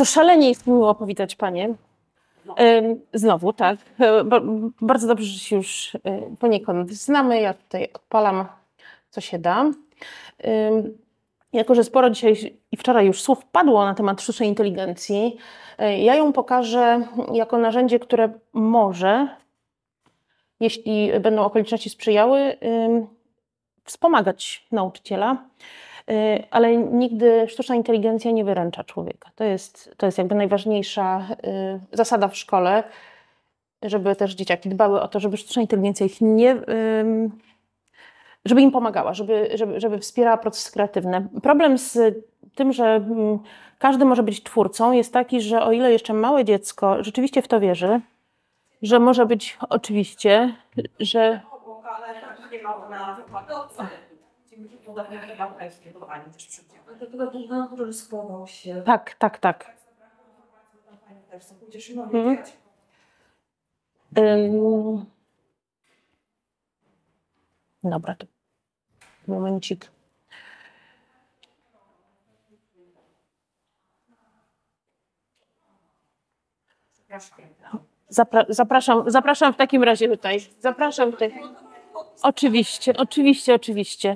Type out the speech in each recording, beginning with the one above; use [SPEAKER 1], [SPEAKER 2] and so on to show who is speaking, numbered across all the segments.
[SPEAKER 1] To szalenie jest miło powitać Panie. Znowu, tak. Bardzo dobrze, że się już poniekąd znamy. Ja tutaj odpalam, co się da. Jako że sporo dzisiaj i wczoraj już słów padło na temat sztucznej inteligencji, ja ją pokażę jako narzędzie, które może, jeśli będą okoliczności sprzyjały, wspomagać nauczyciela, ale nigdy sztuczna inteligencja nie wyręcza człowieka. To jest jakby najważniejsza zasada w szkole, żeby też dzieciaki dbały o to, żeby sztuczna inteligencja ich nie... żeby im pomagała, żeby wspierała proces kreatywny. Problem z tym, że każdy może być twórcą, jest taki, że o ile jeszcze małe dziecko rzeczywiście w to wierzy, że może być oczywiście, że... Tak, tak, tak. Dobra, to momencik. Zapraszam w takim razie tutaj. Zapraszam tutaj. Oczywiście, oczywiście, oczywiście.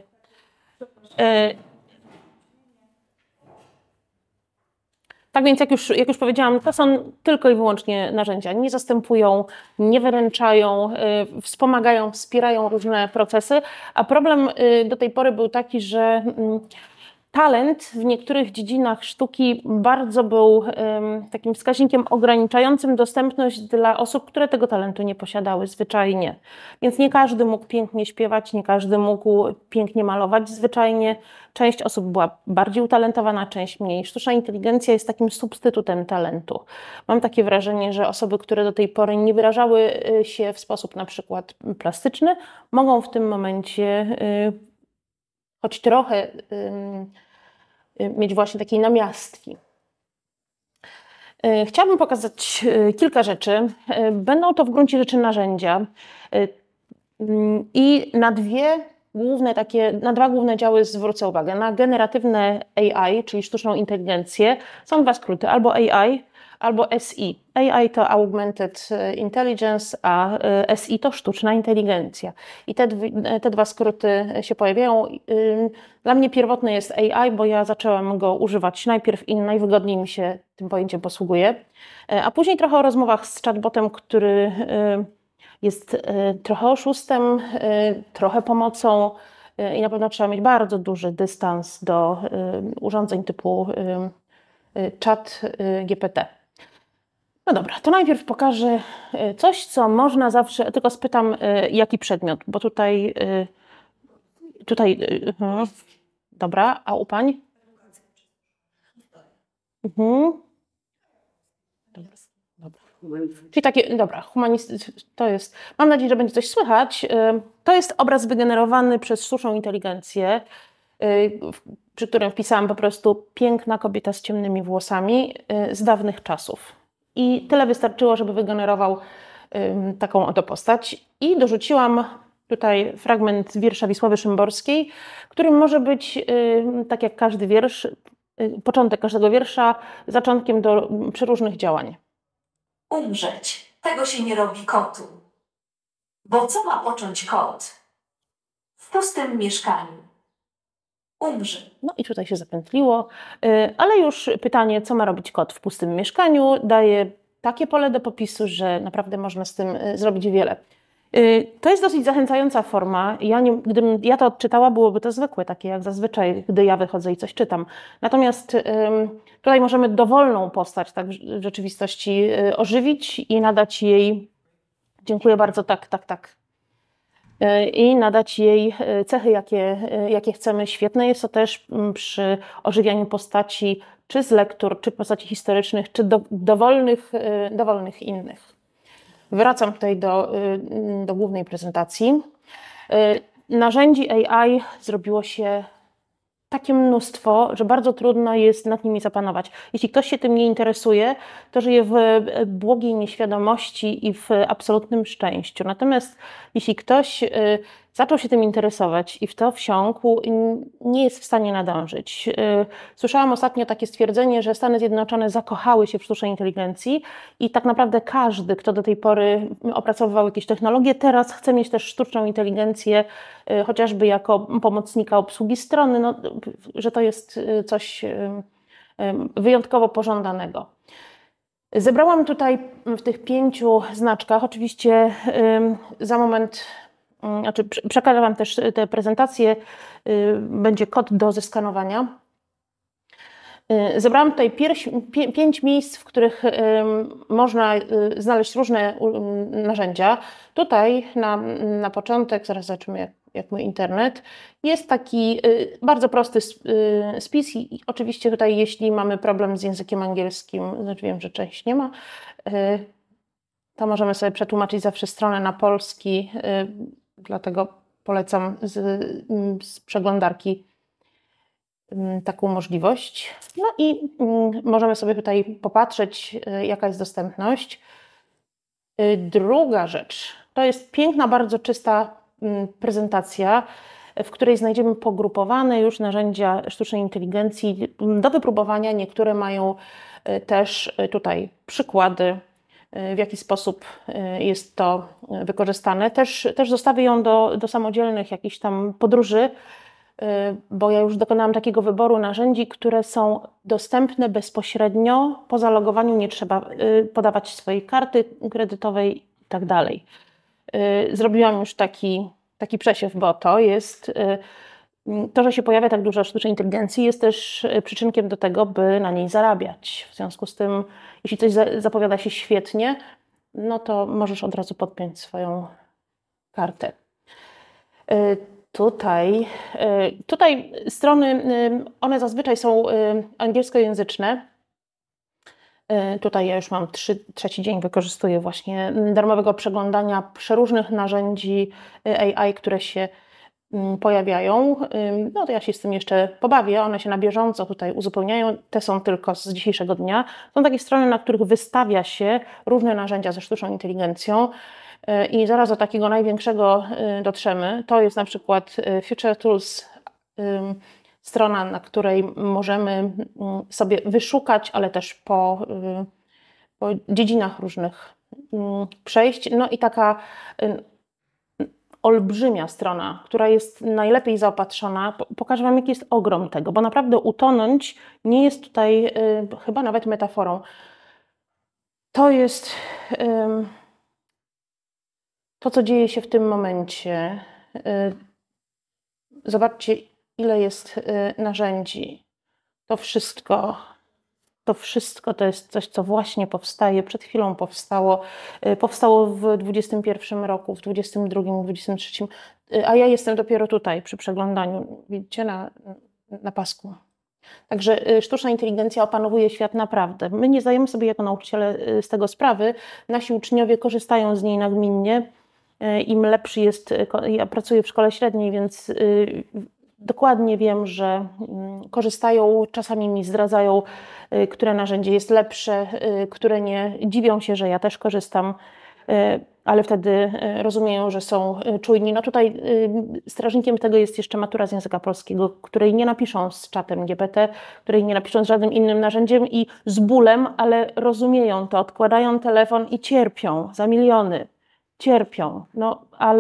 [SPEAKER 1] Tak więc, jak już powiedziałam, to są tylko i wyłącznie narzędzia. Nie zastępują, nie wyręczają, wspomagają, wspierają różne procesy, a problem do tej pory był taki, że talent w niektórych dziedzinach sztuki bardzo był takim wskaźnikiem ograniczającym dostępność dla osób, które tego talentu nie posiadały zwyczajnie. Więc nie każdy mógł pięknie śpiewać, nie każdy mógł pięknie malować zwyczajnie. Część osób była bardziej utalentowana, część mniej. Sztuczna inteligencja jest takim substytutem talentu. Mam takie wrażenie, że osoby, które do tej pory nie wyrażały się w sposób na przykład plastyczny, mogą w tym momencie choć trochę mieć właśnie takiej namiastki. Chciałabym pokazać kilka rzeczy. Będą to w gruncie rzeczy narzędzia i na dwa główne działy zwrócę uwagę. Na generatywne AI, czyli sztuczną inteligencję. Są dwa skróty, albo AI, albo SI. AI to Augmented Intelligence, a SI to sztuczna inteligencja. I te dwa skróty się pojawiają. Dla mnie pierwotny jest AI, bo ja zaczęłam go używać najpierw i najwygodniej mi się tym pojęciem posługuje. A później trochę o rozmowach z chatbotem, który jest trochę oszustem, trochę pomocą i na pewno trzeba mieć bardzo duży dystans do urządzeń typu chat GPT. No dobra, to najpierw pokażę coś, co można zawsze, tylko spytam, jaki przedmiot, bo tutaj, dobra, a u pań? Dobra. Czyli takie, dobra, to jest, mam nadzieję, że będzie coś słychać. To jest obraz wygenerowany przez sztuczną inteligencję, przy którym wpisałam po prostu piękna kobieta z ciemnymi włosami z dawnych czasów. I tyle wystarczyło, żeby wygenerował taką oto postać. I dorzuciłam tutaj fragment wiersza Wisławy Szymborskiej, który może być, tak jak każdy wiersz, początek każdego wiersza, zaczątkiem do przeróżnych działań.
[SPEAKER 2] Umrzeć, tego się nie robi kotu. Bo co ma począć kot? W pustym mieszkaniu. Umrze.
[SPEAKER 1] No i tutaj się zapętliło, ale już pytanie, co ma robić kot w pustym mieszkaniu, daje takie pole do popisu, że naprawdę można z tym zrobić wiele. To jest dosyć zachęcająca forma. Gdybym ja to odczytała, byłoby to zwykłe, takie jak zazwyczaj, gdy ja wychodzę i coś czytam. Natomiast tutaj możemy dowolną postać tak w rzeczywistości ożywić i nadać jej, dziękuję bardzo, tak, i nadać jej cechy, jakie chcemy. Świetne jest to też przy ożywianiu postaci, czy z lektur, czy postaci historycznych, czy dowolnych innych. Wracam tutaj do głównej prezentacji. Narzędzi AI zrobiło się takie mnóstwo, że bardzo trudno jest nad nimi zapanować. Jeśli ktoś się tym nie interesuje, to żyje w błogiej nieświadomości i w absolutnym szczęściu. Natomiast jeśli ktoś zaczął się tym interesować i w to wsiąkł, nie jest w stanie nadążyć. Słyszałam ostatnio takie stwierdzenie, że Stany Zjednoczone zakochały się w sztucznej inteligencji i tak naprawdę każdy, kto do tej pory opracowywał jakieś technologie, teraz chce mieć też sztuczną inteligencję, chociażby jako pomocnika obsługi strony, no, że to jest coś wyjątkowo pożądanego. Zebrałam tutaj w tych 5 znaczkach, oczywiście za moment, znaczy przekażę Wam też tę prezentację, będzie kod do zeskanowania. Zebrałam tutaj 5 miejsc, w których można znaleźć różne narzędzia. Tutaj na początek, zaraz zobaczymy jak mój internet, jest taki bardzo prosty spis i oczywiście tutaj jeśli mamy problem z językiem angielskim, znaczy wiem, że część nie ma, to możemy sobie przetłumaczyć zawsze stronę na polski, dlatego polecam z przeglądarki taką możliwość. No i możemy sobie tutaj popatrzeć, jaka jest dostępność. Druga rzecz, to jest piękna, bardzo czysta prezentacja, w której znajdziemy pogrupowane już narzędzia sztucznej inteligencji do wypróbowania. Niektóre mają też tutaj przykłady, w jaki sposób jest to wykorzystane. Też zostawię ją do samodzielnych jakichś tam podróży, bo ja już dokonałam takiego wyboru narzędzi, które są dostępne bezpośrednio. Po zalogowaniu nie trzeba podawać swojej karty kredytowej i tak dalej. Zrobiłam już taki przesiew, bo to jest to, że się pojawia tak dużo sztucznej inteligencji, jest też przyczynkiem do tego, by na niej zarabiać. W związku z tym, jeśli coś zapowiada się świetnie, no to możesz od razu podpiąć swoją kartę. Tutaj strony, one zazwyczaj są angielskojęzyczne. Tutaj ja już mam trzeci dzień, wykorzystuję właśnie darmowego przeglądania przeróżnych narzędzi AI, które się pojawiają. No to ja się z tym jeszcze pobawię, one się na bieżąco tutaj uzupełniają. Te są tylko z dzisiejszego dnia. Są takie strony, na których wystawia się różne narzędzia ze sztuczną inteligencją. I zaraz do takiego największego dotrzemy. To jest na przykład Future Tools, strona, na której możemy sobie wyszukać, ale też po dziedzinach różnych przejść. No i taka olbrzymia strona, która jest najlepiej zaopatrzona. Pokażę Wam, jaki jest ogrom tego, bo naprawdę utonąć nie jest tutaj chyba nawet metaforą. To jest to, co dzieje się w tym momencie. Zobaczcie, ile jest narzędzi. To wszystko to jest coś, co właśnie powstaje, przed chwilą powstało. Powstało w 2021 roku, w 2022, w 2023, a ja jestem dopiero tutaj przy przeglądaniu, widzicie, na pasku. Także sztuczna inteligencja opanowuje świat naprawdę. My nie zdajemy sobie jako nauczyciele z tego sprawy. Nasi uczniowie korzystają z niej nagminnie. Im lepszy jest, ja pracuję w szkole średniej, więc dokładnie wiem, że korzystają, czasami mi zdradzają, które narzędzie jest lepsze, które nie. Dziwią się, że ja też korzystam, ale wtedy rozumieją, że są czujni. No tutaj strażnikiem tego jest jeszcze matura z języka polskiego, której nie napiszą z czatem GPT, której nie napiszą z żadnym innym narzędziem i z bólem, ale rozumieją to, odkładają telefon i cierpią za miliony. Cierpią, no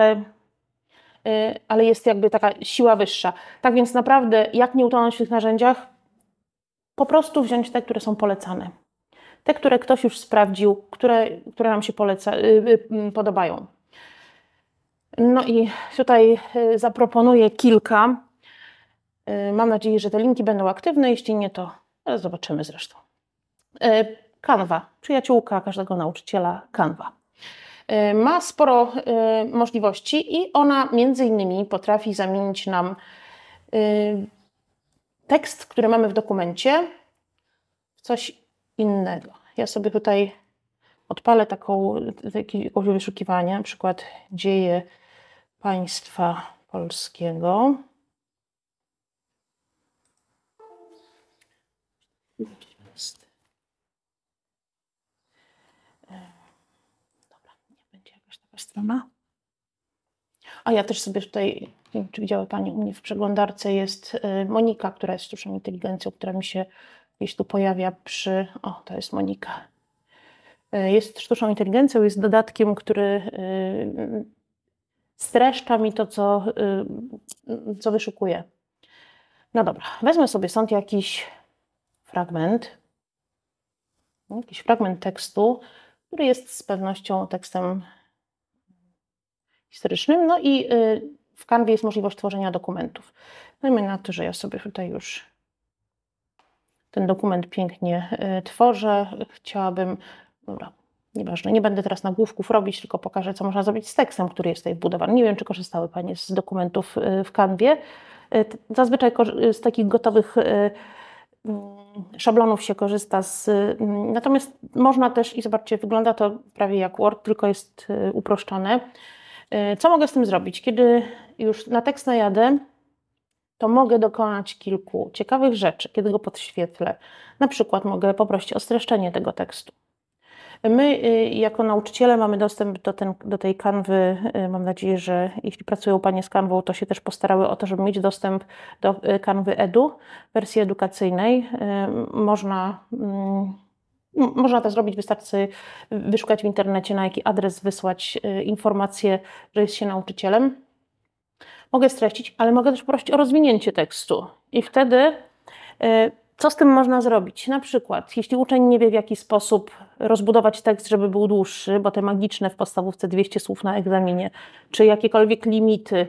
[SPEAKER 1] ale jest jakby taka siła wyższa. Tak więc naprawdę, jak nie utonąć w tych narzędziach? Po prostu wziąć te, które są polecane. Te, które ktoś już sprawdził, które nam się podobają. No i tutaj zaproponuję kilka. Mam nadzieję, że te linki będą aktywne. Jeśli nie, to zobaczymy zresztą. Canva, przyjaciółka każdego nauczyciela, Canva. Ma sporo możliwości i ona między innymi potrafi zamienić nam tekst, który mamy w dokumencie, w coś innego. Ja sobie tutaj odpalę jakieś wyszukiwanie, na przykład dzieje państwa polskiego. Dobra, nie będzie jakaś taka strona. A ja też sobie tutaj, nie wiem, czy widziały Pani, u mnie w przeglądarce jest Monika, która jest sztuczną inteligencją, która mi się gdzieś tu pojawia przy... O, to jest Monika. Jest sztuczną inteligencją, jest dodatkiem, który streszcza mi to, co wyszukuję. No dobra, wezmę sobie stąd jakiś fragment tekstu, który jest z pewnością tekstem historycznym. No i w Canwie jest możliwość tworzenia dokumentów. Dajmy na to, że ja sobie tutaj już ten dokument pięknie tworzę. Chciałabym, dobra, nieważne, nie będę teraz nagłówków robić, tylko pokażę, co można zrobić z tekstem, który jest tutaj wbudowany. Nie wiem, czy korzystały Panie z dokumentów w Canwie. Zazwyczaj z takich gotowych szablonów się korzysta, natomiast można też, i zobaczcie, wygląda to prawie jak Word, tylko jest uproszczone. Co mogę z tym zrobić? Kiedy już na tekst najadę, to mogę dokonać kilku ciekawych rzeczy, kiedy go podświetlę. Na przykład mogę poprosić o streszczenie tego tekstu. My jako nauczyciele mamy dostęp do tej kanwy. Mam nadzieję, że jeśli pracują Panie z kanwą, to się też postarały o to, żeby mieć dostęp do kanwy Edu, wersji edukacyjnej. Można to zrobić, wystarczy wyszukać w internecie, na jaki adres wysłać informację, że jest się nauczycielem. Mogę streścić, ale mogę też prosić o rozwinięcie tekstu. I wtedy co z tym można zrobić? Na przykład, jeśli uczeń nie wie, w jaki sposób rozbudować tekst, żeby był dłuższy, bo te magiczne w podstawówce 200 słów na egzaminie, czy jakiekolwiek limity,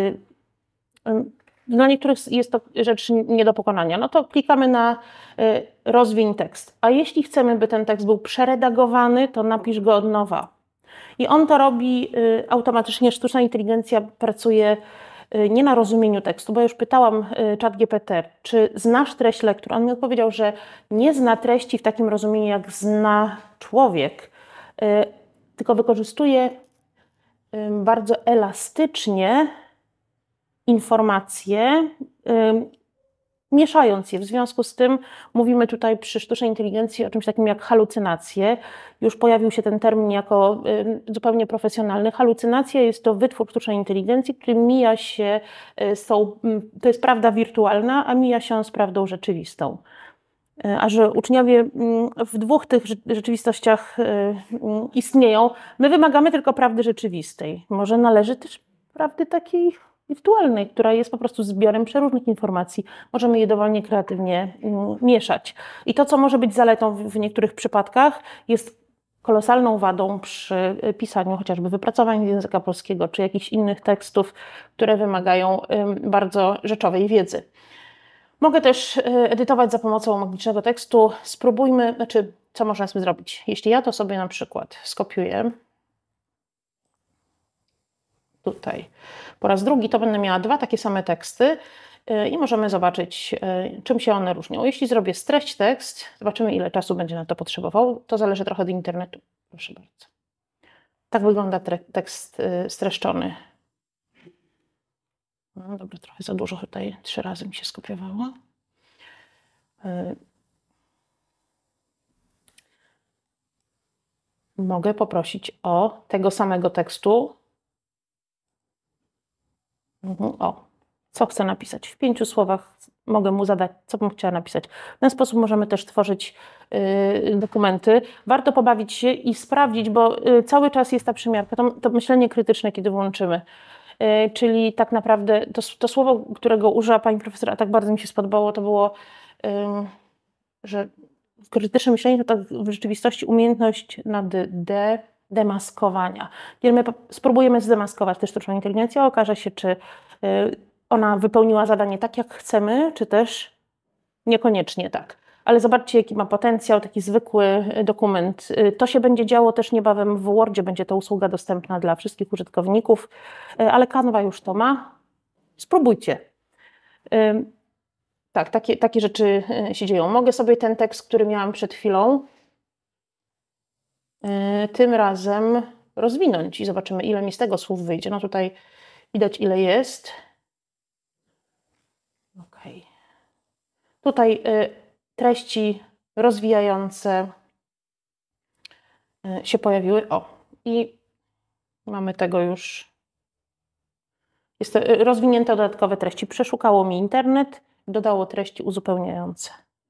[SPEAKER 1] dla niektórych jest to rzecz nie do pokonania, no to klikamy na rozwiń tekst. A jeśli chcemy, by ten tekst był przeredagowany, to napisz go od nowa. I on to robi automatycznie. Sztuczna inteligencja pracuje nie na rozumieniu tekstu, bo już pytałam ChatGPT, czy znasz treść lektur. On mi odpowiedział, że nie zna treści w takim rozumieniu, jak zna człowiek, tylko wykorzystuje bardzo elastycznie informacje, mieszając je. W związku z tym mówimy tutaj przy sztucznej inteligencji o czymś takim jak halucynacje. Już pojawił się ten termin jako zupełnie profesjonalny. Halucynacja jest to wytwór sztucznej inteligencji, który mija się to jest prawda wirtualna, a mija się z prawdą rzeczywistą. A że uczniowie w dwóch tych rzeczywistościach istnieją, my wymagamy tylko prawdy rzeczywistej. Może należy też prawdy takiej wirtualnej, która jest po prostu zbiorem przeróżnych informacji. Możemy je dowolnie kreatywnie mieszać. I to, co może być zaletą w niektórych przypadkach, jest kolosalną wadą przy pisaniu chociażby wypracowań z języka polskiego, czy jakichś innych tekstów, które wymagają bardzo rzeczowej wiedzy. Mogę też edytować za pomocą magicznego tekstu. Spróbujmy, co można z tym zrobić. Jeśli ja to sobie na przykład skopiuję, tutaj po raz drugi, to będę miała dwa takie same teksty i możemy zobaczyć, czym się one różnią. Jeśli zrobię streść tekst, zobaczymy, ile czasu będzie na to potrzebował. To zależy trochę od internetu. Proszę bardzo. Tak wygląda tekst streszczony. No dobra, trochę za dużo tutaj, 3 razy mi się skopiowało. Mogę poprosić o tego samego tekstu. O, co chcę napisać. W 5 słowach mogę mu zadać, co bym chciała napisać. W ten sposób możemy też tworzyć dokumenty. Warto pobawić się i sprawdzić, bo cały czas jest ta przymiarka, to myślenie krytyczne, kiedy włączymy. Czyli tak naprawdę to słowo, którego użyła pani profesor, a tak bardzo mi się spodobało, to było, że krytyczne myślenie to tak w rzeczywistości umiejętność demaskowania. Kiedy my spróbujemy zdemaskować tę sztuczną inteligencję, okaże się, czy ona wypełniła zadanie tak, jak chcemy, czy też niekoniecznie tak. Ale zobaczcie, jaki ma potencjał, taki zwykły dokument. To się będzie działo też niebawem w Wordzie, będzie to usługa dostępna dla wszystkich użytkowników, ale Canva już to ma. Spróbujcie. Tak, takie rzeczy się dzieją. Mogę sobie ten tekst, który miałam przed chwilą, tym razem rozwinąć i zobaczymy, ile mi z tego słów wyjdzie. No tutaj widać, ile jest. Okay. Tutaj treści rozwijające się pojawiły. O, i mamy tego już Jest to rozwinięte dodatkowe treści. Przeszukało mi internet, dodało treści uzupełniające.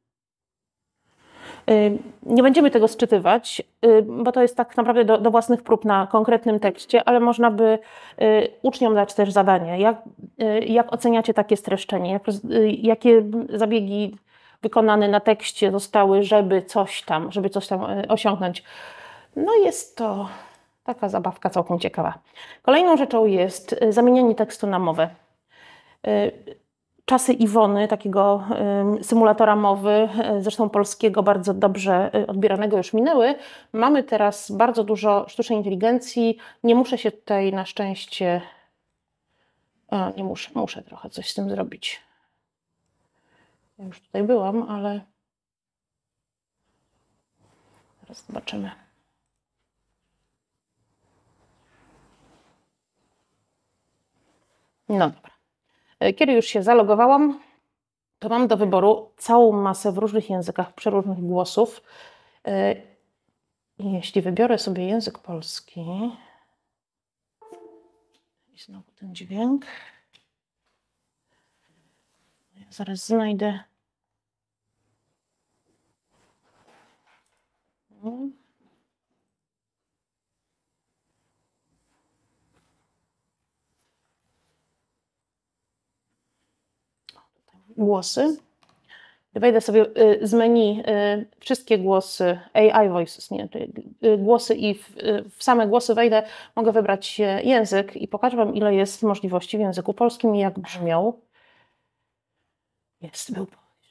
[SPEAKER 1] Nie będziemy tego sczytywać, bo to jest tak naprawdę do własnych prób na konkretnym tekście, ale można by uczniom dać też zadanie, jak oceniacie takie streszczenie, jakie zabiegi wykonane na tekście zostały, żeby coś tam osiągnąć. No jest to taka zabawka całkiem ciekawa. Kolejną rzeczą jest zamienianie tekstu na mowę. Czasy Iwony, takiego symulatora mowy, zresztą polskiego, bardzo dobrze odbieranego, już minęły. Mamy teraz bardzo dużo sztucznej inteligencji. Nie muszę się tutaj na szczęście... nie muszę trochę coś z tym zrobić. Ja już tutaj byłam, ale zaraz zobaczymy. No dobra. Kiedy już się zalogowałam, to mam do wyboru całą masę w różnych językach, przeróżnych głosów. Jeśli wybiorę sobie język polski i znowu ten dźwięk, ja zaraz znajdę. Głosy. Wejdę sobie z menu wszystkie głosy, AI Voices, nie, głosy i w same głosy wejdę, mogę wybrać język i pokażę Wam, ile jest możliwości w języku polskim i jak brzmią. Był.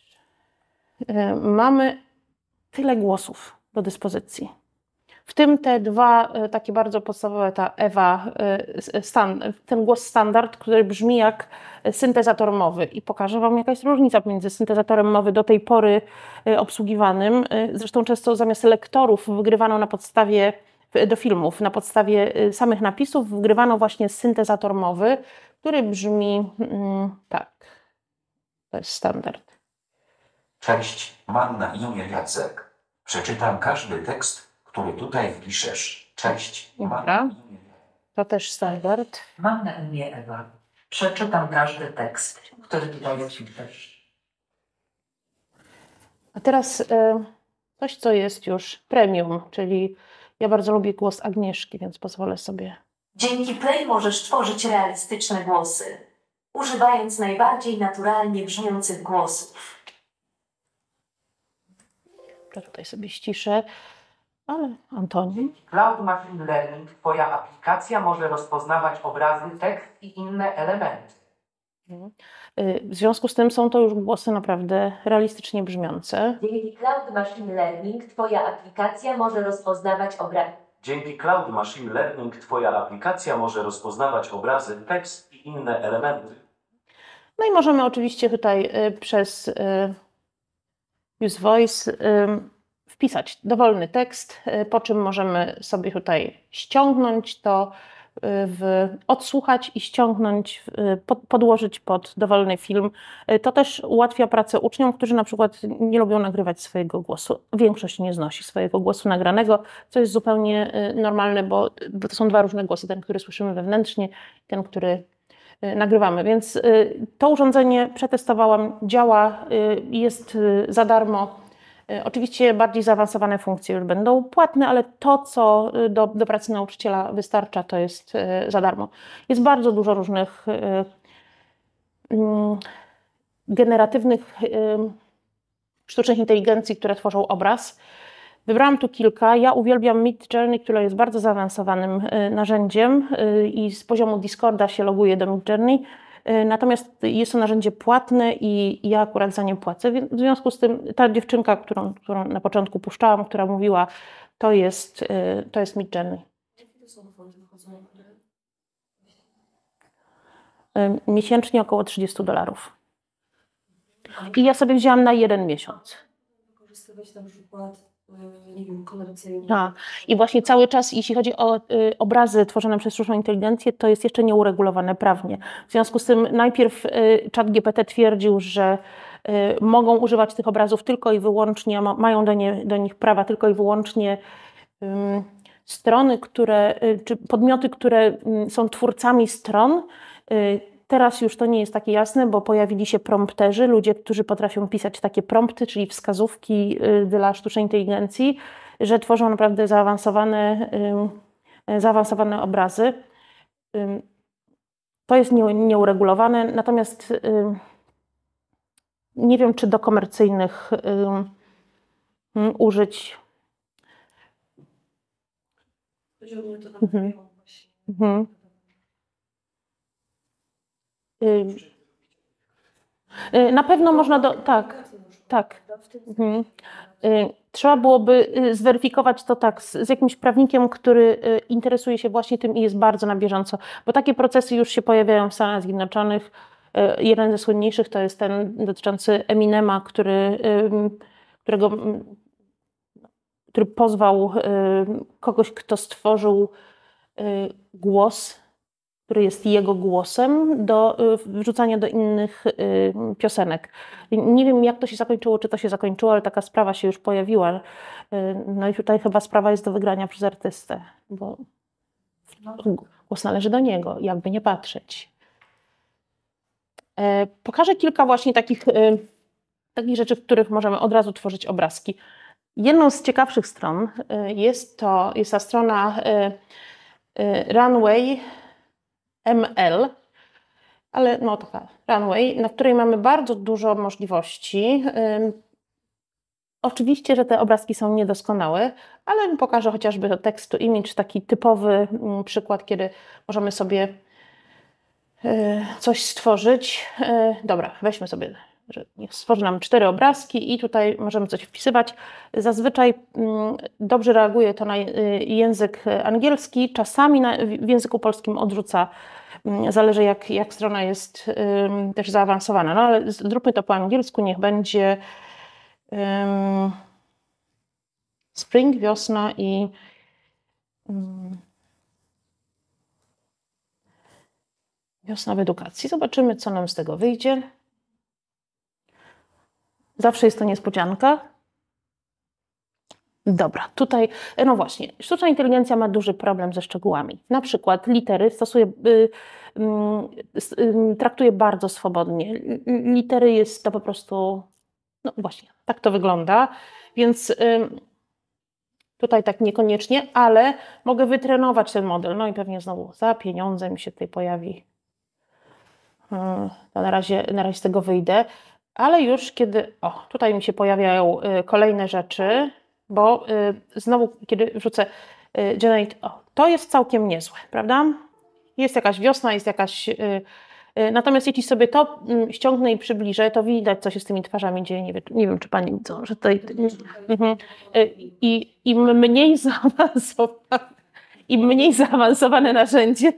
[SPEAKER 1] Mamy tyle głosów do dyspozycji. W tym te dwa takie bardzo podstawowe, ta Ewa, ten głos standard, który brzmi jak syntezator mowy. I pokażę Wam, jaka jest różnica między syntezatorem mowy do tej pory obsługiwanym. Zresztą często zamiast lektorów wygrywano na podstawie, do filmów, na podstawie samych napisów, wygrywano właśnie syntezator mowy, który brzmi tak. To jest standard.
[SPEAKER 3] Cześć, mam na imię Jacek. Przeczytam każdy tekst, który tutaj wpiszesz. Cześć.
[SPEAKER 1] Dobra. To też standard.
[SPEAKER 2] Mam na imię Ewa. Przeczytam każdy tekst, który tutaj wpiszesz.
[SPEAKER 1] A teraz coś, co jest już premium, czyli ja bardzo lubię głos Agnieszki, więc pozwolę sobie.
[SPEAKER 2] Dzięki Play możesz tworzyć realistyczne głosy, używając najbardziej naturalnie brzmiących głosów.
[SPEAKER 1] Tutaj sobie ściszę. Ale Antoni.
[SPEAKER 4] Cloud Machine Learning, Twoja aplikacja może rozpoznawać obrazy, tekst i inne elementy.
[SPEAKER 1] W związku z tym są to już głosy naprawdę realistycznie brzmiące.
[SPEAKER 5] Dzięki Cloud Machine Learning Twoja aplikacja może rozpoznawać obrazy.
[SPEAKER 6] Dzięki Cloud Machine Learning Twoja aplikacja może rozpoznawać obrazy, tekst i inne elementy.
[SPEAKER 1] No i możemy oczywiście tutaj przez Use Voice wpisać dowolny tekst, po czym możemy sobie tutaj ściągnąć to, odsłuchać i ściągnąć, podłożyć pod dowolny film. To też ułatwia pracę uczniom, którzy na przykład nie lubią nagrywać swojego głosu. Większość nie znosi swojego głosu nagranego, co jest zupełnie normalne, bo to są dwa różne głosy. Ten, który słyszymy wewnętrznie, ten, który nagrywamy. Więc to urządzenie przetestowałam, działa, jest za darmo. Oczywiście bardziej zaawansowane funkcje już będą płatne, ale to, co do pracy nauczyciela wystarcza, to jest za darmo. Jest bardzo dużo różnych generatywnych sztucznych inteligencji, które tworzą obraz. Wybrałam tu kilka. Ja uwielbiam Midjourney, które jest bardzo zaawansowanym narzędziem i z poziomu Discorda się loguję do Midjourney. Natomiast jest to narzędzie płatne i ja akurat za nie płacę. W związku z tym ta dziewczynka, którą na początku puszczałam, która mówiła, to jest Midjourney. Miesięcznie około $30. I ja sobie wzięłam na 1 miesiąc.
[SPEAKER 7] Wykorzystywać na przykład, nie wiem, komercyjnie.
[SPEAKER 1] I właśnie cały czas, jeśli chodzi o obrazy tworzone przez sztuczną inteligencję, to jest jeszcze nieuregulowane prawnie. W związku z tym najpierw ChatGPT twierdził, że mogą używać tych obrazów tylko i wyłącznie, mają do nich prawa tylko i wyłącznie strony, czy podmioty, które są twórcami stron. Teraz już to nie jest takie jasne, bo pojawili się prompterzy, ludzie, którzy potrafią pisać takie prompty, czyli wskazówki dla sztucznej inteligencji, że tworzą naprawdę zaawansowane obrazy. To jest nieuregulowane, natomiast nie wiem, czy do komercyjnych użyć.
[SPEAKER 7] Chodziło mi to na
[SPEAKER 1] Mhm.
[SPEAKER 7] właśnie.
[SPEAKER 1] Mhm. Na pewno można tak. Mhm. Trzeba byłoby zweryfikować to tak z jakimś prawnikiem, który interesuje się właśnie tym i jest bardzo na bieżąco, bo takie procesy już się pojawiają w Stanach Zjednoczonych. Jeden ze słynniejszych to jest ten dotyczący Eminema, który pozwał kogoś, kto stworzył głos, który jest jego głosem, do wrzucania do innych piosenek. Nie wiem, jak to się zakończyło, czy to się zakończyło, ale taka sprawa się już pojawiła. No i tutaj chyba sprawa jest do wygrania przez artystę, bo głos należy do niego, jakby nie patrzeć. Pokażę kilka właśnie takich rzeczy, w których możemy od razu tworzyć obrazki. Jedną z ciekawszych stron jest ta strona Runway ML, ale no taka Runway, na której mamy bardzo dużo możliwości. Oczywiście, że te obrazki są niedoskonałe, ale pokażę chociażby to text to image, taki typowy przykład, kiedy możemy sobie coś stworzyć. Dobra, weźmy sobie, że niech stworzy nam 4 obrazki i tutaj możemy coś wpisywać. Zazwyczaj dobrze reaguje to na język angielski, czasami w języku polskim odrzuca. Zależy jak strona jest też zaawansowana. No ale zróbmy to po angielsku, niech będzie spring, wiosna i wiosna w edukacji. Zobaczymy, co nam z tego wyjdzie. Zawsze jest to niespodzianka. Dobra, tutaj, no właśnie, sztuczna inteligencja ma duży problem ze szczegółami. Na przykład litery traktuje bardzo swobodnie. Litery jest to po prostu, no właśnie, tak to wygląda, więc tutaj tak niekoniecznie, ale mogę wytrenować ten model. No i pewnie znowu za pieniądze mi się tutaj pojawi. To na razie z tego wyjdę, ale już kiedy, tutaj mi się pojawiają kolejne rzeczy, bo znowu kiedy wrzucę generate, to jest całkiem niezłe, prawda? Jest jakaś wiosna, jest jakaś... Natomiast jeśli sobie to ściągnę i przybliżę, to widać, co się z tymi twarzami dzieje. Nie wiem, czy Pani widzą, że tutaj... Im mniej zaawansowane narzędzie,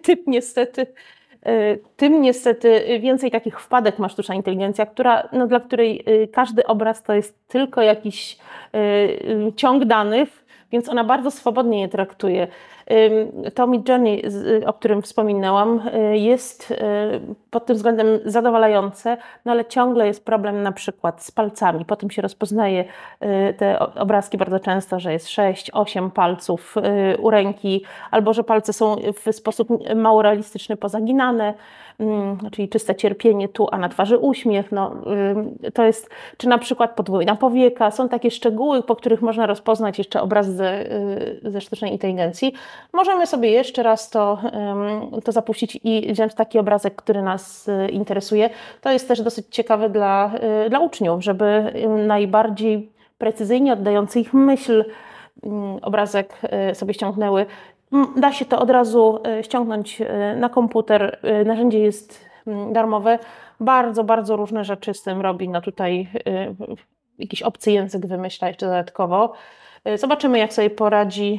[SPEAKER 1] tym niestety więcej takich wpadek ma sztuczna inteligencja, dla której każdy obraz to jest tylko jakiś ciąg danych, więc ona bardzo swobodnie je traktuje. To Midjourney, o którym wspominałam, jest pod tym względem zadowalające, no ale ciągle jest problem na przykład z palcami. Potem się rozpoznaje te obrazki bardzo często, że jest 6, 8 palców u ręki, albo że palce są w sposób mało realistyczny pozaginane, czyli czyste cierpienie tu, a na twarzy uśmiech. No, to jest, czy na przykład podwójna powieka. Są takie szczegóły, po których można rozpoznać jeszcze obraz ze sztucznej inteligencji. Możemy sobie jeszcze raz to zapuścić i wziąć taki obrazek, który nas interesuje. To jest też dosyć ciekawe dla uczniów, żeby najbardziej precyzyjnie oddający ich myśl obrazek sobie ściągnęły. Da się to od razu ściągnąć na komputer. Narzędzie jest darmowe. Bardzo, bardzo różne rzeczy z tym robi. No tutaj jakiś obcy język wymyśla jeszcze dodatkowo. Zobaczymy, jak sobie poradzi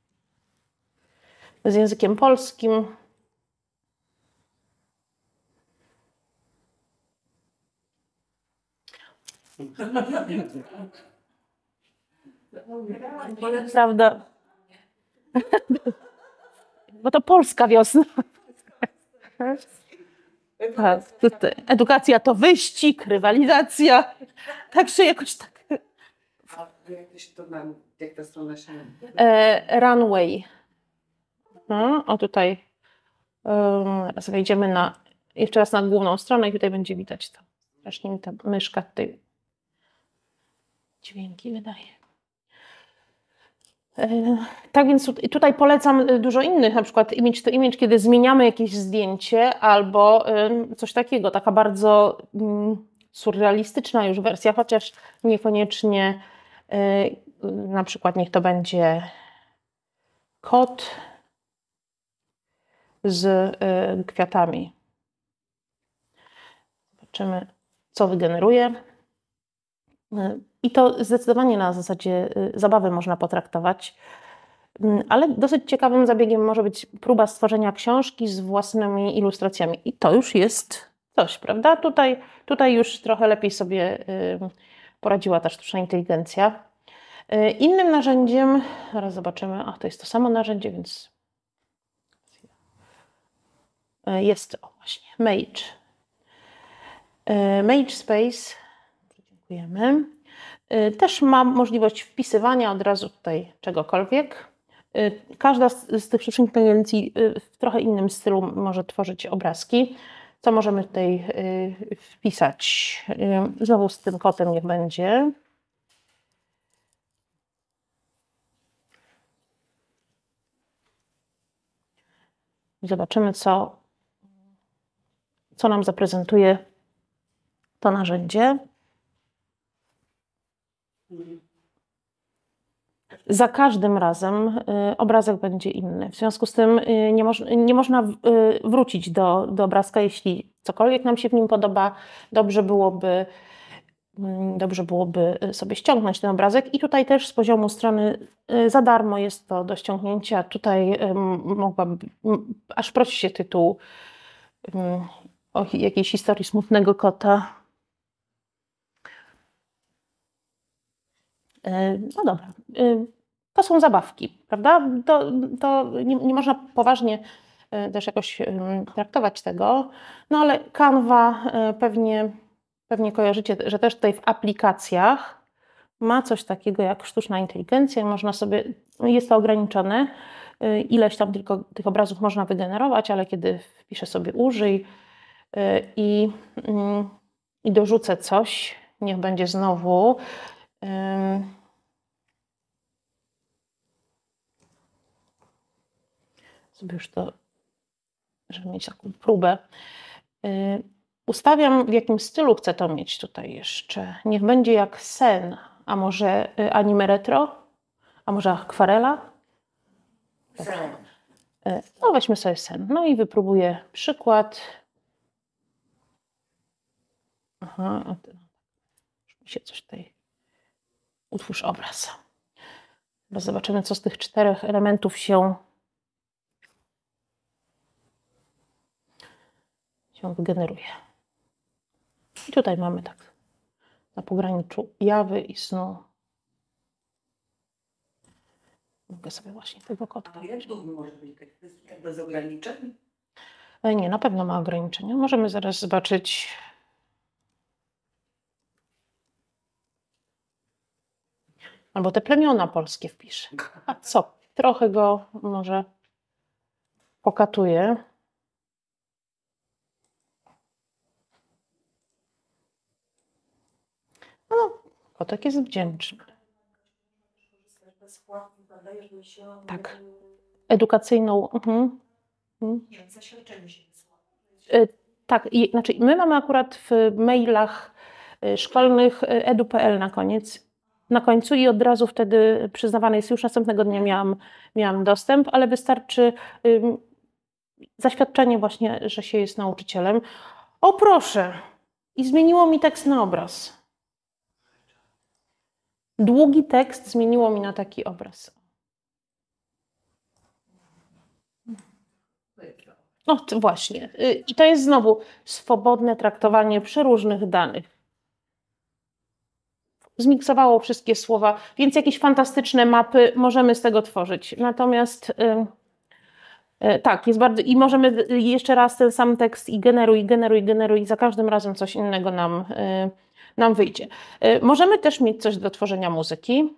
[SPEAKER 1] z językiem polskim. Prawda? Bo to polska wiosna. Tak, edukacja to wyścig, rywalizacja. Także jakoś tak.
[SPEAKER 8] Jak ta strona się
[SPEAKER 1] Runway. O tutaj. Teraz wejdziemy na jeszcze raz na główną stronę i tutaj będzie widać to. Strasznie mi ta myszka tutaj dźwięki wydaje. Tak więc tutaj polecam dużo innych, na przykład image to image, kiedy zmieniamy jakieś zdjęcie albo coś takiego, taka bardzo surrealistyczna już wersja, chociaż niekoniecznie na przykład niech to będzie kot z kwiatami. Zobaczymy, co wygeneruje. I to zdecydowanie na zasadzie zabawy można potraktować, ale dosyć ciekawym zabiegiem może być próba stworzenia książki z własnymi ilustracjami. I to już jest coś, prawda? Tutaj już trochę lepiej sobie poradziła ta sztuczna inteligencja. Innym narzędziem, zaraz zobaczymy, to jest to samo narzędzie, więc jest to właśnie Mage. Mage Space. Dziękujemy. Też mam możliwość wpisywania od razu tutaj czegokolwiek. Każda z tych sztucznych inteligencji w trochę innym stylu może tworzyć obrazki. Co możemy tutaj wpisać? Znowu z tym kotem niech będzie. Zobaczymy, co nam zaprezentuje to narzędzie. Za każdym razem obrazek będzie inny. W związku z tym nie można wrócić do obrazka, jeśli cokolwiek nam się w nim podoba. Dobrze byłoby sobie ściągnąć ten obrazek. I tutaj też z poziomu strony za darmo jest to do ściągnięcia. Tutaj aż prosi się tytuł o jakiejś historii smutnego kota. No dobra, to są zabawki, prawda? To nie można poważnie też jakoś traktować tego, no ale Canva pewnie kojarzycie, że też tutaj w aplikacjach ma coś takiego jak sztuczna inteligencja. Można sobie, jest to ograniczone, ileś tam tylko tych obrazów można wygenerować, ale kiedy wpiszę sobie użyj i dorzucę coś, niech będzie znowu sobie już to, żeby mieć taką próbę. Ustawiam, w jakim stylu chcę to mieć tutaj jeszcze. Niech będzie jak sen, a może anime retro, a może akwarela.
[SPEAKER 7] Sen.
[SPEAKER 1] No weźmy sobie sen. No i wypróbuję przykład. Aha, już mi się coś tutaj... Utwórz obraz. Teraz zobaczymy, co z tych 4 elementów się wygeneruje. I tutaj mamy tak na pograniczu jawy i snu. Mogę sobie właśnie tego kotka.
[SPEAKER 7] A jak długo może być bez ograniczeń?
[SPEAKER 1] Nie, na pewno ma ograniczenia. Możemy zaraz zobaczyć. Albo te plemiona polskie wpiszę. A co? Trochę go może pokatuję. No, kotek jest wdzięczny. Tak. Edukacyjną.
[SPEAKER 7] Zaświadczenie się wysłała.
[SPEAKER 1] Tak, znaczy my mamy akurat w mailach szkolnych edu.pl na końcu i od razu wtedy przyznawane jest, już następnego dnia miałam dostęp, ale wystarczy zaświadczenie właśnie, że się jest nauczycielem. O proszę! I zmieniło mi tekst na obraz. Długi tekst zmieniło mi na taki obraz. No właśnie. I to jest znowu swobodne traktowanie przeróżnych danych. Zmiksowało wszystkie słowa, więc jakieś fantastyczne mapy możemy z tego tworzyć. Natomiast tak, jest bardzo... I możemy jeszcze raz ten sam tekst i generuj, i za każdym razem coś innego nam wyjdzie. Możemy też mieć coś do tworzenia muzyki.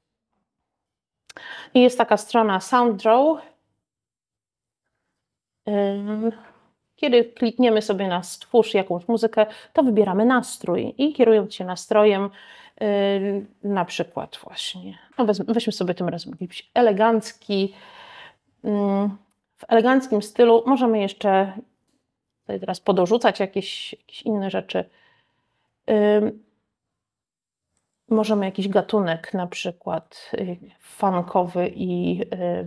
[SPEAKER 1] I jest taka strona SoundDraw. Kiedy klikniemy sobie na stwórz jakąś muzykę, to wybieramy nastrój i kierując się nastrojem, na przykład właśnie, no weźmy sobie tym razem jakiś elegancki, w eleganckim stylu możemy jeszcze tutaj teraz podorzucać jakieś inne rzeczy. Możemy jakiś gatunek na przykład funkowy i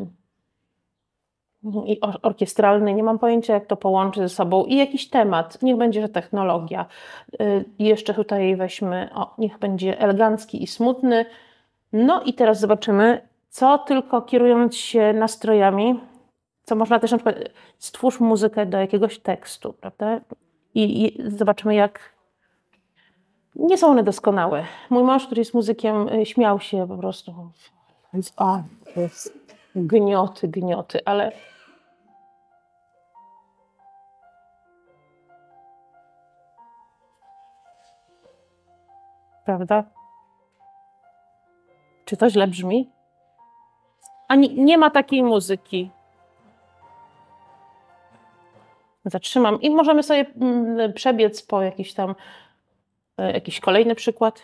[SPEAKER 1] orkiestralny, nie mam pojęcia jak to połączyć ze sobą i jakiś temat, niech będzie, że technologia. Jeszcze tutaj weźmy, niech będzie elegancki i smutny. No i teraz zobaczymy, co tylko kierując się nastrojami, co można też na przykład stwórz muzykę do jakiegoś tekstu, prawda? I zobaczymy jak nie są one doskonałe. Mój mąż, który jest muzykiem, śmiał się po prostu. To jest gnioty, ale prawda? Czy to źle brzmi? Nie ma takiej muzyki. Zatrzymam i możemy sobie przebiec po jakiś kolejny przykład.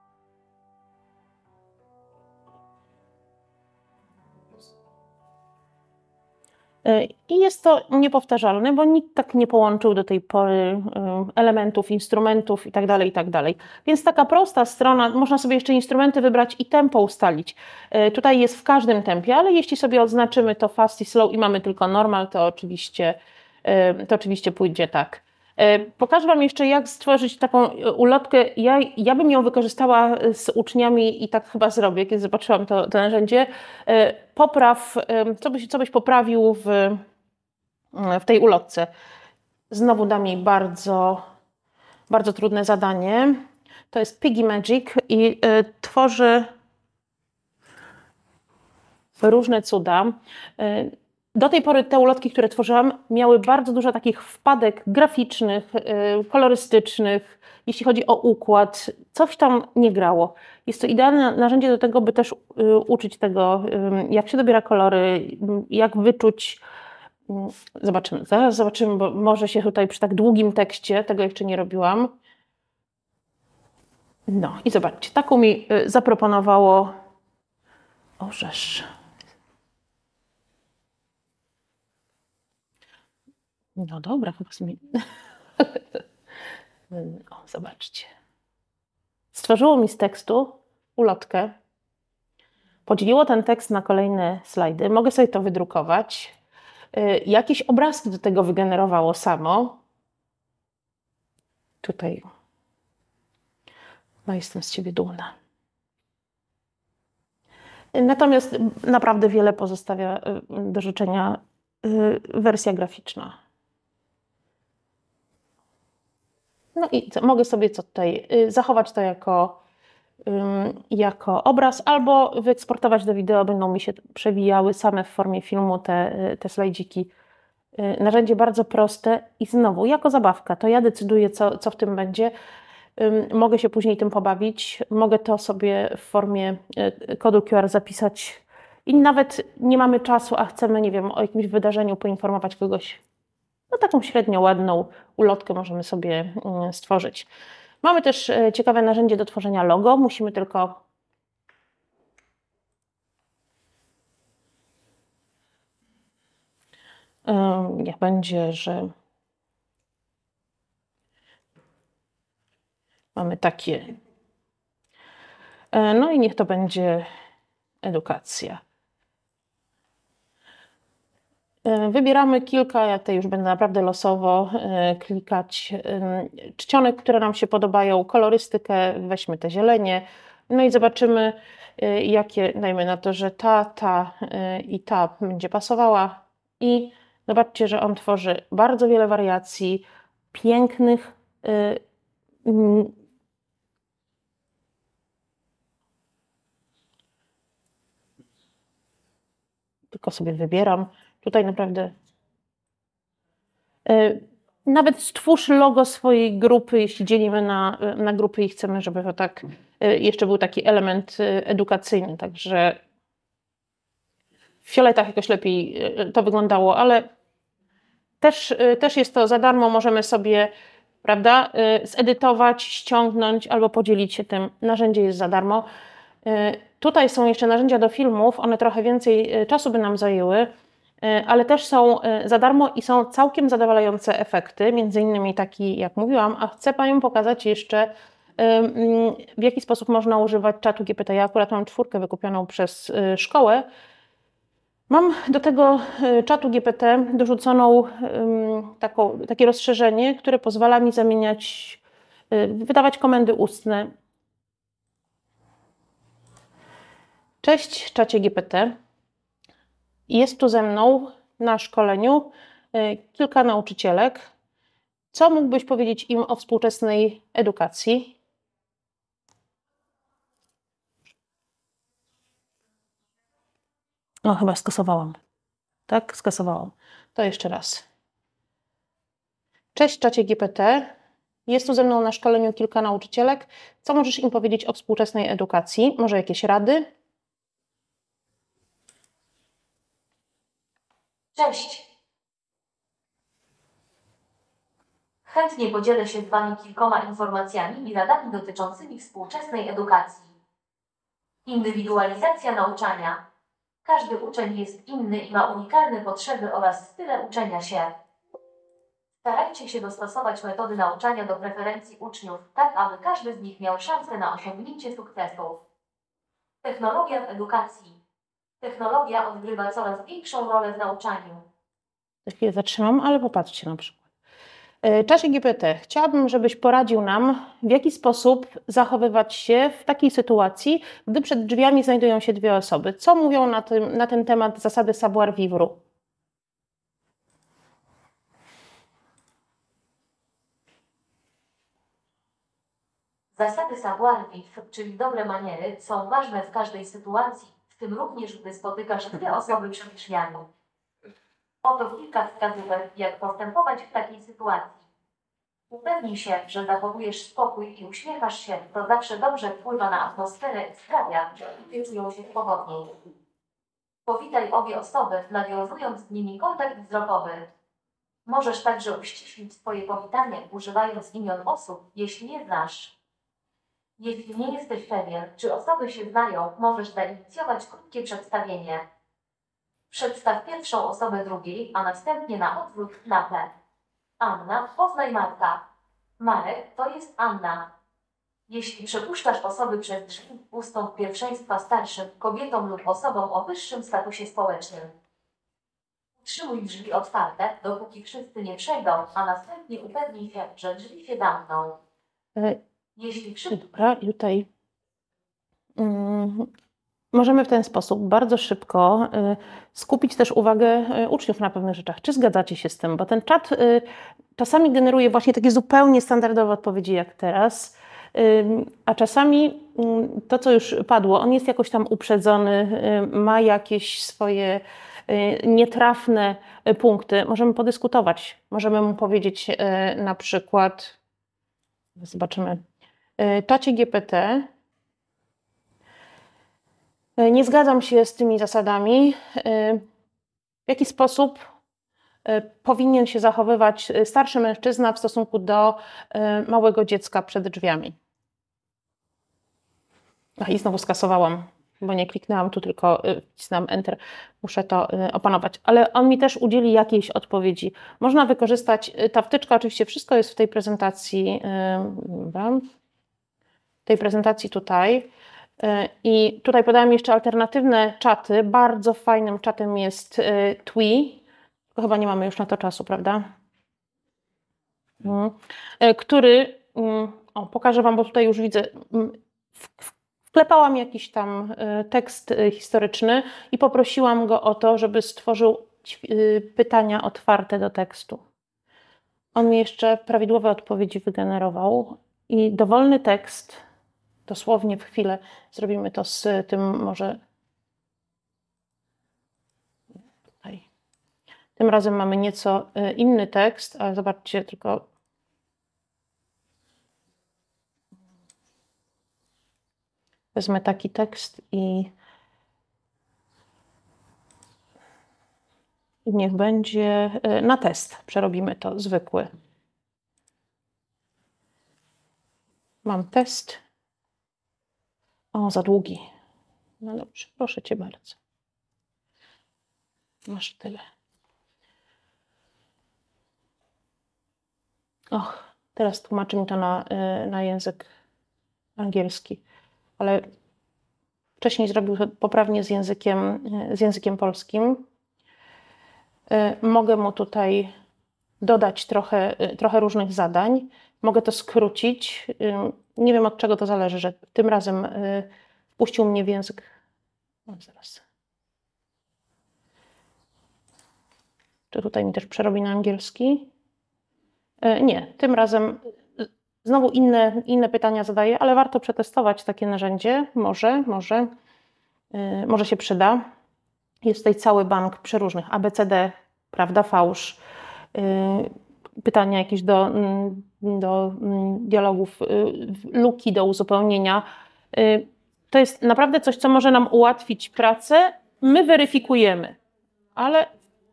[SPEAKER 1] I jest to niepowtarzalne, bo nikt tak nie połączył do tej pory elementów, instrumentów itd., itd. Więc taka prosta strona, można sobie jeszcze instrumenty wybrać i tempo ustalić. Tutaj jest w każdym tempie, ale jeśli sobie odznaczymy to fast i slow i mamy tylko normal, to oczywiście pójdzie tak. Pokażę Wam jeszcze, jak stworzyć taką ulotkę. Ja bym ją wykorzystała z uczniami i tak chyba zrobię, kiedy zobaczyłam to narzędzie. Co byś poprawił w tej ulotce. Znowu dam jej bardzo, bardzo trudne zadanie. To jest Piggy Magic i tworzy różne cuda. Do tej pory te ulotki, które tworzyłam, miały bardzo dużo takich wpadek graficznych, kolorystycznych, jeśli chodzi o układ. Coś tam nie grało. Jest to idealne narzędzie do tego, by też uczyć tego, jak się dobiera kolory, jak wyczuć. Zaraz zobaczymy, bo może się tutaj przy tak długim tekście, tego jeszcze nie robiłam. No i zobaczcie, taką mi zaproponowało. Orzesz. No dobra, chyba sobie. Zobaczcie. Stworzyło mi z tekstu ulotkę. Podzieliło ten tekst na kolejne slajdy. Mogę sobie to wydrukować. Jakieś obrazki do tego wygenerowało samo. Tutaj. No jestem z Ciebie dumna. Natomiast naprawdę wiele pozostawia do życzenia wersja graficzna. No i mogę sobie tutaj zachować to jako obraz albo wyeksportować do wideo, będą mi się przewijały same w formie filmu te slajdziki. Narzędzie bardzo proste i znowu jako zabawka, to ja decyduję co w tym będzie. Mogę się później tym pobawić, mogę to sobie w formie kodu QR zapisać i nawet nie mamy czasu, a chcemy, nie wiem, o jakimś wydarzeniu poinformować kogoś. No taką średnio ładną ulotkę możemy sobie stworzyć. Mamy też ciekawe narzędzie do tworzenia logo. Musimy tylko niech będzie, że mamy takie. No i niech to będzie edukacja. Wybieramy kilka, ja tutaj już będę naprawdę losowo klikać czcionek, które nam się podobają, kolorystykę, weźmy te zielenie, no i zobaczymy jakie, dajmy na to, że ta i ta będzie pasowała i zobaczcie, że on tworzy bardzo wiele wariacji, pięknych, tylko sobie wybieram. Tutaj naprawdę nawet stwórz logo swojej grupy, jeśli dzielimy na grupy i chcemy, żeby to tak jeszcze był taki element edukacyjny. Także w fioletach jakoś lepiej to wyglądało, ale Też jest to za darmo, możemy sobie, prawda, zedytować, ściągnąć albo podzielić się tym. Narzędzie jest za darmo. Tutaj są jeszcze narzędzia do filmów, one trochę więcej czasu by nam zajęły, ale też są za darmo i są całkiem zadowalające efekty, między innymi taki, jak mówiłam, a chcę Paniom pokazać jeszcze, w jaki sposób można używać czatu GPT. Ja akurat mam 4 wykupioną przez szkołę. Mam do tego czatu GPT dorzuconą takie rozszerzenie, które pozwala mi wydawać komendy ustne. Cześć, czacie GPT. Jest tu ze mną na szkoleniu kilka nauczycielek. Co mógłbyś powiedzieć im o współczesnej edukacji? O, chyba skasowałam. Tak, skasowałam. To jeszcze raz. Cześć, czacie GPT. Jest tu ze mną na szkoleniu kilka nauczycielek. Co możesz im powiedzieć o współczesnej edukacji? Może jakieś rady?
[SPEAKER 5] Cześć. Chętnie podzielę się z Wami kilkoma informacjami i radami dotyczącymi współczesnej edukacji. Indywidualizacja nauczania. Każdy uczeń jest inny i ma unikalne potrzeby oraz style uczenia się. Starajcie się dostosować metody nauczania do preferencji uczniów, tak aby każdy z nich miał szansę na osiągnięcie sukcesów. Technologia w edukacji. Technologia odgrywa coraz większą rolę w nauczaniu.
[SPEAKER 1] Za chwilę zatrzymam, ale popatrzcie na przykład. Czacie GPT, chciałabym, żebyś poradził nam, w jaki sposób zachowywać się w takiej sytuacji, gdy przed drzwiami znajdują się dwie osoby. Co mówią na ten temat zasady savoir-vivre?
[SPEAKER 5] Zasady savoir-vivre, czyli dobre maniery, są ważne w każdej sytuacji, w tym również, gdy spotykasz dwie osoby przed drzwiami. Oto kilka wskazówek, jak postępować w takiej sytuacji. Upewnij się, że zachowujesz spokój i uśmiechasz się, to zawsze dobrze wpływa na atmosferę i sprawia, że ludzie czują się swobodniej. Powitaj obie osoby, nawiązując z nimi kontakt wzrokowy. Możesz także uściślić swoje powitanie, używając imion osób, jeśli je znasz. Jeśli nie jesteś pewien, czy osoby się znają, możesz zainicjować krótkie przedstawienie. Przedstaw pierwszą osobę drugiej, a następnie na odwrót nagle. Anna, poznaj Marka. Marek, to jest Anna. Jeśli przepuszczasz osoby przez drzwi, ustąp pierwszeństwa starszym kobietom lub osobom o wyższym statusie społecznym. Utrzymuj drzwi otwarte, dopóki wszyscy nie przejdą, a następnie upewnij się, że drzwi się zamkną. Jeśli
[SPEAKER 1] Dobra, i tutaj możemy w ten sposób bardzo szybko skupić też uwagę uczniów na pewnych rzeczach. Czy zgadzacie się z tym? Bo ten czat czasami generuje właśnie takie zupełnie standardowe odpowiedzi jak teraz, a czasami to, co już padło, on jest jakoś tam uprzedzony, ma jakieś swoje nietrafne punkty. Możemy podyskutować. Możemy mu powiedzieć na przykład, zobaczymy, czacie GPT, nie zgadzam się z tymi zasadami. W jaki sposób powinien się zachowywać starszy mężczyzna w stosunku do małego dziecka przed drzwiami? I znowu skasowałam, bo nie kliknęłam tu, tylko wcisnęłam Enter. Muszę to opanować. Ale on mi też udzieli jakiejś odpowiedzi. Można wykorzystać, ta wtyczka, oczywiście wszystko jest w tej prezentacji, tutaj. I tutaj podałam jeszcze alternatywne czaty. Bardzo fajnym czatem jest Twi, tylko chyba nie mamy już na to czasu, prawda? Który, pokażę Wam, bo tutaj już widzę, wklepałam jakiś tam tekst historyczny i poprosiłam go o to, żeby stworzył pytania otwarte do tekstu. On mi jeszcze prawidłowe odpowiedzi wygenerował i dowolny tekst, dosłownie w chwilę, zrobimy to z tym może tutaj. Tym razem mamy nieco inny tekst, ale zobaczcie tylko. Wezmę taki tekst i Niech będzie na test. Przerobimy to, zwykły. Mam test. O, za długi. No dobrze, proszę cię bardzo. Masz tyle. Och, teraz tłumaczy mi to na język angielski, ale wcześniej zrobił to poprawnie z językiem polskim. Mogę mu tutaj dodać trochę różnych zadań. Mogę to skrócić. Nie wiem, od czego to zależy, że tym razem wpuścił mnie w język. O, zaraz. Czy tutaj mi też przerobi na angielski? Nie, tym razem znowu inne pytania zadaję, ale warto przetestować takie narzędzie. Może się przyda. Jest tutaj cały bank przeróżnych ABCD, prawda, fałsz, pytania jakieś do dialogów, luki do uzupełnienia. To jest naprawdę coś, co może nam ułatwić pracę. My weryfikujemy, ale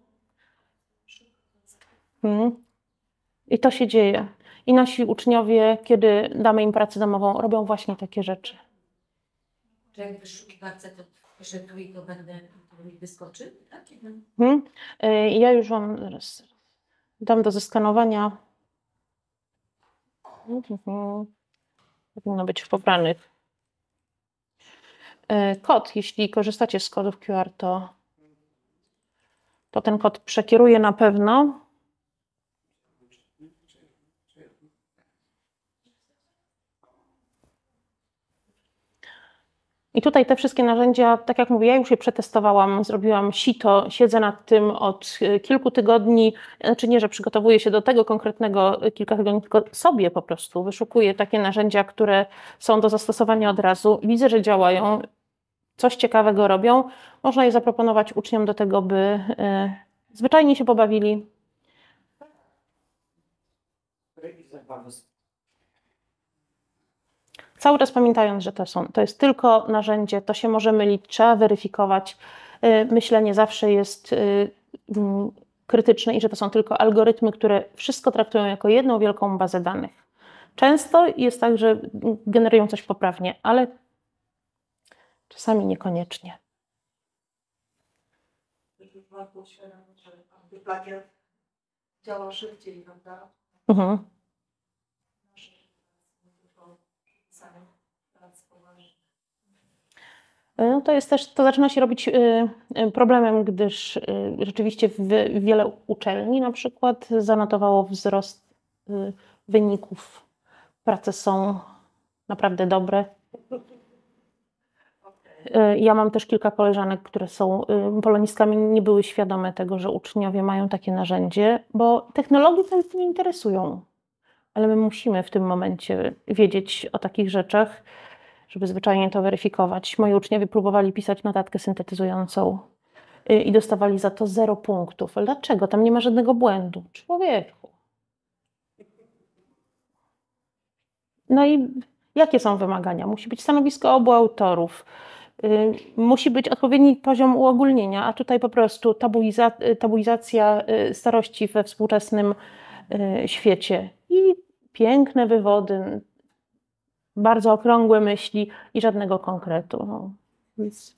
[SPEAKER 1] i to się dzieje. I nasi uczniowie, kiedy damy im pracę domową, robią właśnie takie rzeczy.
[SPEAKER 7] Czy jak wyszukiwarce to piszę tu i to mi wyskoczy? Tak?
[SPEAKER 1] Ja już Wam zaraz dam do zeskanowania. Powinno być w pobranych. Kod, jeśli korzystacie z kodów QR, to ten kod przekieruje na pewno. I tutaj te wszystkie narzędzia, tak jak mówię, ja już je przetestowałam, zrobiłam sito, siedzę nad tym od kilku tygodni, znaczy nie, że przygotowuję się do tego konkretnego kilka tygodni, tylko sobie po prostu wyszukuję takie narzędzia, które są do zastosowania od razu. Widzę, że działają, coś ciekawego robią. Można je zaproponować uczniom do tego, by zwyczajnie się pobawili. Cały czas pamiętając, że to jest tylko narzędzie, to się może mylić, trzeba weryfikować. Myślenie zawsze jest krytyczne i że to są tylko algorytmy, które wszystko traktują jako jedną wielką bazę danych. Często jest tak, że generują coś poprawnie, ale czasami niekoniecznie.
[SPEAKER 7] Warto uświadomić, że plagiat działa szybciej, prawda?
[SPEAKER 1] No to jest też, to zaczyna się robić problemem, gdyż rzeczywiście wiele uczelni na przykład zanotowało wzrost wyników. Prace są naprawdę dobre. Ja mam też kilka koleżanek, które są polonistkami, nie były świadome tego, że uczniowie mają takie narzędzie, bo technologie to nie interesują. Ale my musimy w tym momencie wiedzieć o takich rzeczach, żeby zwyczajnie to weryfikować. Moi uczniowie próbowali pisać notatkę syntetyzującą i dostawali za to 0 punktów. Ale dlaczego? Tam nie ma żadnego błędu. Człowieku. No i jakie są wymagania? Musi być stanowisko obu autorów. Musi być odpowiedni poziom uogólnienia, a tutaj po prostu tabuizacja starości we współczesnym świecie. I piękne wywody, bardzo okrągłe myśli i żadnego konkretu. No. Więc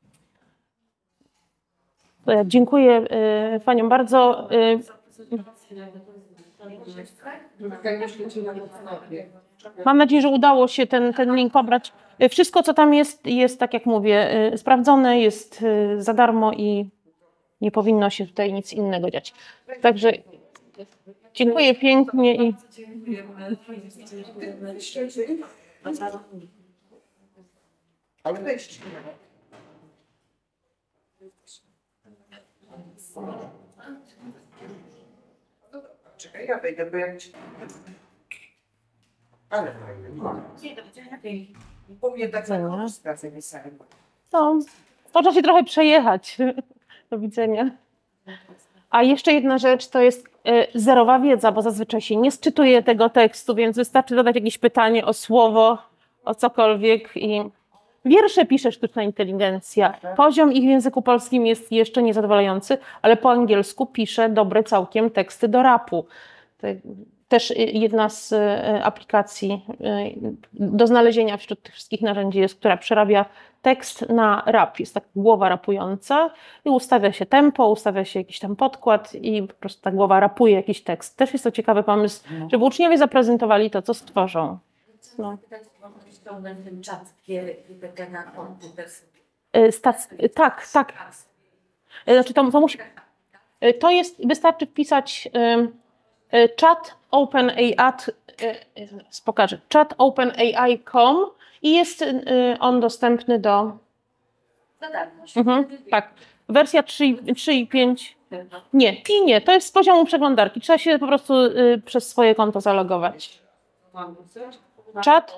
[SPEAKER 1] to ja dziękuję Paniom bardzo. Mam nadzieję, że udało się ten link pobrać. Wszystko, co tam jest, tak jak mówię, sprawdzone, jest za darmo i nie powinno się tutaj nic innego dziać. Także dziękuję pięknie i
[SPEAKER 8] Ale wejść. Czekaj, ja wejdę, bo jak... Ale bo mnie tak pracę pisałem.
[SPEAKER 1] no, można się trochę przejechać. Do widzenia. A jeszcze jedna rzecz, to jest zerowa wiedza, bo zazwyczaj się nie sczytuje tego tekstu, więc wystarczy dodać jakieś pytanie o słowo, o cokolwiek i Wiersze pisze sztuczna inteligencja. Poziom ich w języku polskim jest jeszcze niezadowalający, ale po angielsku pisze dobre całkiem teksty do rapu. Też jedna z aplikacji do znalezienia wśród tych wszystkich narzędzi jest, która przerabia tekst na rap. Jest taka głowa rapująca i ustawia się tempo, ustawia się jakiś tam podkład i po prostu ta głowa rapuje jakiś tekst. Też jest to ciekawy pomysł, żeby uczniowie zaprezentowali to, co stworzą. No.
[SPEAKER 7] Ten czat GPT na komputer.
[SPEAKER 1] Tak. Znaczy to musi... To jest, wystarczy wpisać chat OpenAI, pokażę, chat openai.com i jest on dostępny do... tak. Wersja 3.5. Nie, to jest z poziomu przeglądarki. Trzeba się po prostu przez swoje konto zalogować. Chat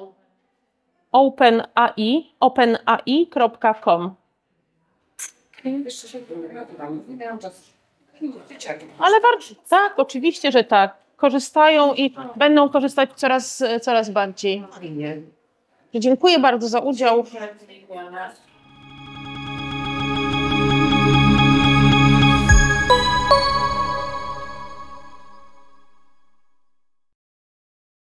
[SPEAKER 1] openai.com. Ale tak, oczywiście, że tak. Korzystają i będą korzystać coraz bardziej. Dziękuję bardzo za udział.